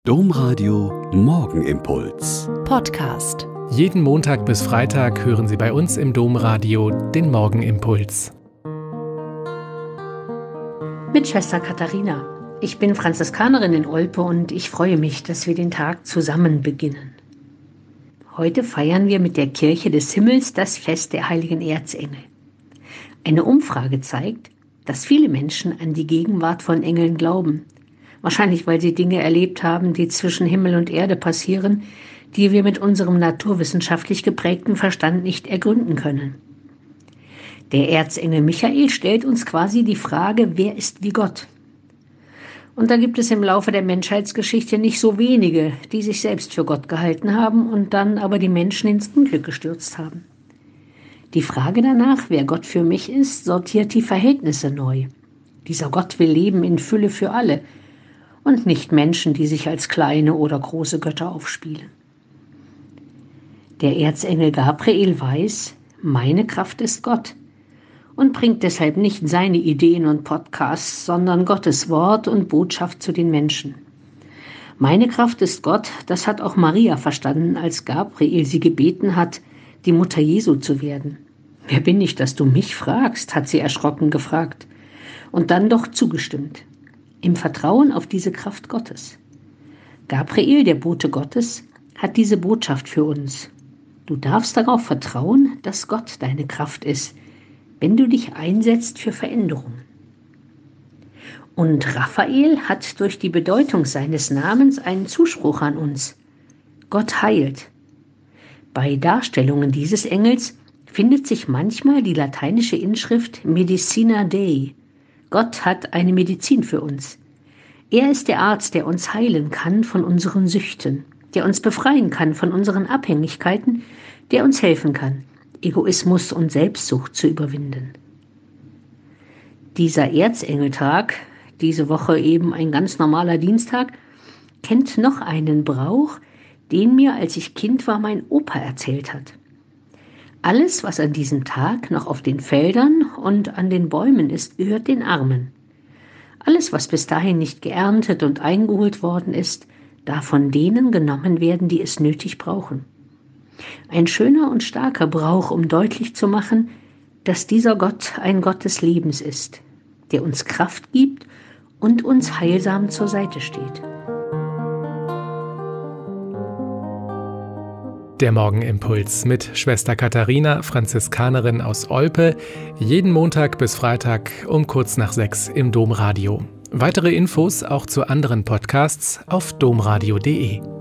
Domradio Morgenimpuls. Podcast. Jeden Montag bis Freitag hören Sie bei uns im Domradio den Morgenimpuls. Mit Schwester Katharina. Ich bin Franziskanerin in Olpe und ich freue mich, dass wir den Tag zusammen beginnen. Heute feiern wir mit der Kirche des Himmels das Fest der heiligen Erzengel. Eine Umfrage zeigt, dass viele Menschen an die Gegenwart von Engeln glauben. Wahrscheinlich, weil sie Dinge erlebt haben, die zwischen Himmel und Erde passieren, die wir mit unserem naturwissenschaftlich geprägten Verstand nicht ergründen können. Der Erzengel Michael stellt uns quasi die Frage, wer ist wie Gott? Und da gibt es im Laufe der Menschheitsgeschichte nicht so wenige, die sich selbst für Gott gehalten haben und dann aber die Menschen ins Unglück gestürzt haben. Die Frage danach, wer Gott für mich ist, sortiert die Verhältnisse neu. Dieser Gott will Leben in Fülle für alle und nicht Menschen, die sich als kleine oder große Götter aufspielen. Der Erzengel Gabriel weiß, meine Kraft ist Gott und bringt deshalb nicht seine Ideen und Podcasts, sondern Gottes Wort und Botschaft zu den Menschen. Meine Kraft ist Gott, das hat auch Maria verstanden, als Gabriel sie gebeten hat, die Mutter Jesu zu werden. Wer bin ich, dass du mich fragst, hat sie erschrocken gefragt und dann doch zugestimmt. Im Vertrauen auf diese Kraft Gottes. Gabriel, der Bote Gottes, hat diese Botschaft für uns. Du darfst darauf vertrauen, dass Gott deine Kraft ist, wenn du dich einsetzt für Veränderung. Und Raphael hat durch die Bedeutung seines Namens einen Zuspruch an uns. Gott heilt. Bei Darstellungen dieses Engels findet sich manchmal die lateinische Inschrift Medicina Dei. Gott hat eine Medizin für uns. Er ist der Arzt, der uns heilen kann von unseren Süchten, der uns befreien kann von unseren Abhängigkeiten, der uns helfen kann, Egoismus und Selbstsucht zu überwinden. Dieser Erzengeltag, diese Woche eben ein ganz normaler Dienstag, kennt noch einen Brauch, den mir, als ich Kind war, mein Opa erzählt hat. Alles, was an diesem Tag noch auf den Feldern und an den Bäumen ist, gehört den Armen. Alles, was bis dahin nicht geerntet und eingeholt worden ist, darf von denen genommen werden, die es nötig brauchen. Ein schöner und starker Brauch, um deutlich zu machen, dass dieser Gott ein Gott des Lebens ist, der uns Kraft gibt und uns heilsam zur Seite steht. Der Morgenimpuls mit Schwester Katharina, Franziskanerin aus Olpe, jeden Montag bis Freitag um kurz nach 6 im Domradio. Weitere Infos auch zu anderen Podcasts auf domradio.de.